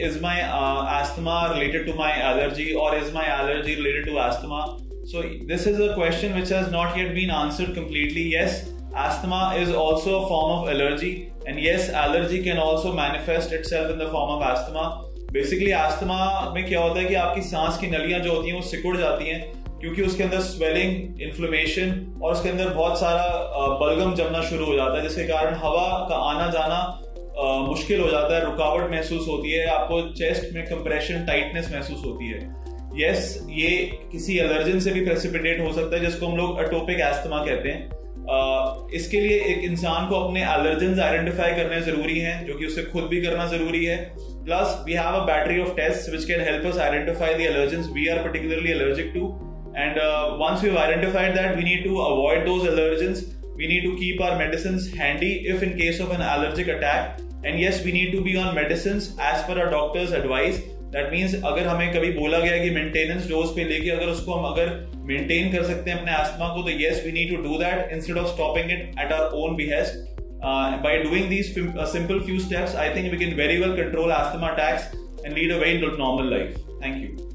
is my asthma related to my allergy, or is my allergy related to asthma? So this is a question which has not yet been answered completely. Yes, asthma is also a form of allergy, and yes, allergy can also manifest itself in the form of asthma. Basically asthma में क्या होता है कि आपकी सांस की नलियां जो होती हैं वो सिकुड़ जाती हैं, क्योंकि उसके अंदर स्वेलिंग, इन्फ्लेमेशन और उसके अंदर बहुत सारा बलगम जमना शुरू हो जाता है, जिसके कारण हवा का आना जाना मुश्किल हो जाता है, रुकावट महसूस होती है, आपको चेस्ट में कंप्रेशन, टाइटनेस महसूस होती है। यस, ये किसी एलर्जन से भी प्रेसिपिटेट हो सकता है, जिसको हम लोग एटोपिक एस्थमा कहते हैं। इसके लिए एक इंसान को अपने एलर्जेंस आइडेंटिफाई करने जरूरी हैं, जो कि उसे खुद भी करना जरूरी है। Plus we have a battery of tests which can help us identify the allergens we are particularly allergic to, and once we've identified that, we need to avoid those allergens. We need to keep our medicines handy if in case of an allergic attack, and yes, we need to be on medicines as per our doctor's advice. That means अगर हमें कभी बोला गया कि maintenance dose पे लेके अगर उसको हम अगर मेंटेन कर सकते हैं अपने अस्थमा को, तो yes, we need to do that instead of stopping it at our own behest. By doing these simple few steps, I think we can very well control asthma attacks and lead a very normal life. Thank you.